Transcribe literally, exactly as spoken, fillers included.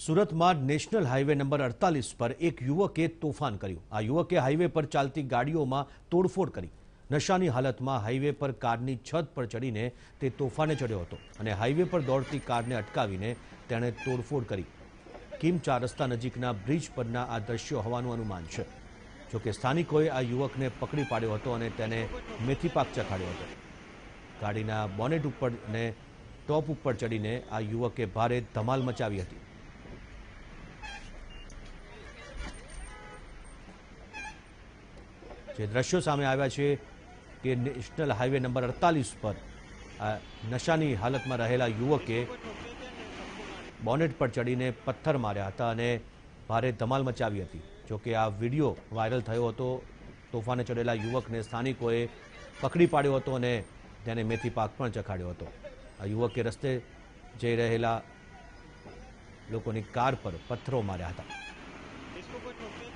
सूरत में national highway number अड़तालीस पर एक युवके तोफान कर्યું। आ युवके हाईवे पर चालती गाड़ियों में तोड़फोड़ करी। नशानी हालत में हाईवे पर कारनी छत पर चढ़ीने ते तोफाने चढ़्यो हतो अने हाईवे पर दौड़ती कारने अटकावीने तेणे तोड़फोड़ करी। किम चार रस्ता नजीकना ब्रिज परना आ दृश्यो होવાનું अनुमान छे। जो कि स्थानिकोए आ युवकने पकड़ी पाड्यो हतो अने तेने मेथीपाक चखाड्यो हतो। गाड़ीना बोनेट उपर ने टॉप उपर चढ़ीने आ युवके भारे धमाल मचावी हती। जे दृश्यों सामे आव्या छे कि नेशनल हाईवे नंबर अड़तालीस पर नशानी हालत में रहेला युवके बोनेट पर चढ़ीने पत्थर मार्या हता अने भारे धमाल मचावी हती। जो कि आ विडियो वायरल थयो हतो। तोफाने चढ़ेला युवकने स्थानिकोए पकड़ी पाड्यो हतो अने तेने मेथीपाक पण चखाड्यो हतो। आ युवके रस्ते जई रहेला लोकोनी कार पर पत्थरो मार्या हता।